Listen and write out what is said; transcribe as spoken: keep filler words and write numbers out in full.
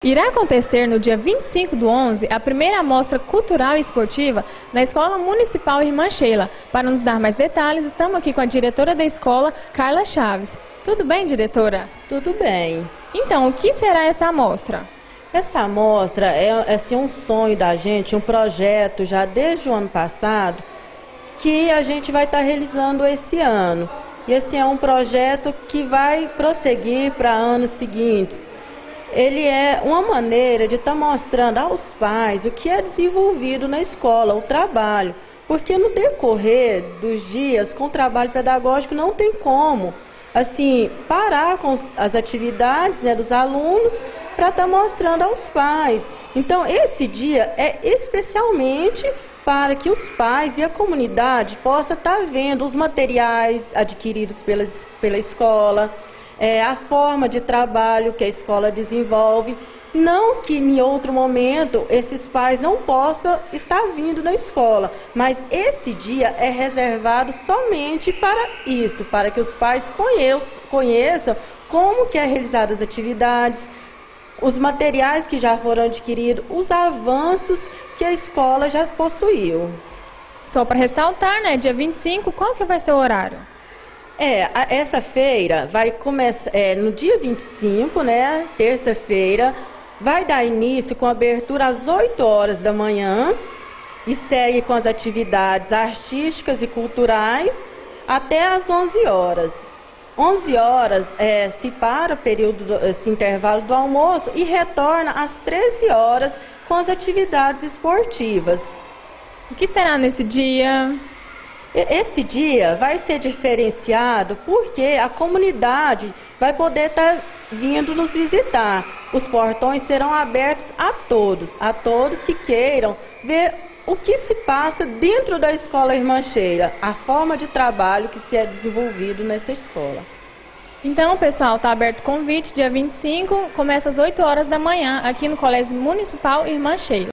Irá acontecer no dia vinte e cinco do onze a primeira amostra cultural e esportiva na Escola Municipal Irmã Sheila. Para nos dar mais detalhes, estamos aqui com a diretora da escola, Carla Chaves. Tudo bem, diretora? Tudo bem. Então, o que será essa amostra? Essa amostra é, é assim, um sonho da gente, um projeto já desde o ano passado, que a gente vai estar realizando esse ano. E esse é um projeto que vai prosseguir para anos seguintes. Ele é uma maneira de estar mostrando aos pais o que é desenvolvido na escola, o trabalho. Porque no decorrer dos dias, com o trabalho pedagógico, não tem como assim, parar com as atividades, né, dos alunos para estar mostrando aos pais. Então, esse dia é especialmente para que os pais e a comunidade possam estar vendo os materiais adquiridos pela, pela escola, é, a forma de trabalho que a escola desenvolve. Não que em outro momento esses pais não possam estar vindo na escola, mas esse dia é reservado somente para isso, para que os pais conheçam, conheçam como que é realizadas as atividades, os materiais que já foram adquiridos, os avanços que a escola já possuiu. Só para ressaltar, né, dia vinte e cinco, qual que vai ser o horário? É, a, essa feira vai começar é, no dia vinte e cinco, né, terça-feira. Vai dar início com abertura às oito horas da manhã e segue com as atividades artísticas e culturais até às onze horas. onze horas é, se para o período, do, esse intervalo do almoço e retorna às treze horas com as atividades esportivas. O que terá nesse dia? Esse dia vai ser diferenciado porque a comunidade vai poder estar vindo nos visitar. Os portões serão abertos a todos, a todos que queiram ver o que se passa dentro da Escola Irmã Sheila, a forma de trabalho que se é desenvolvido nessa escola. Então, pessoal, está aberto o convite, dia vinte e cinco, começa às oito horas da manhã, aqui no Colégio Municipal Irmã Sheila.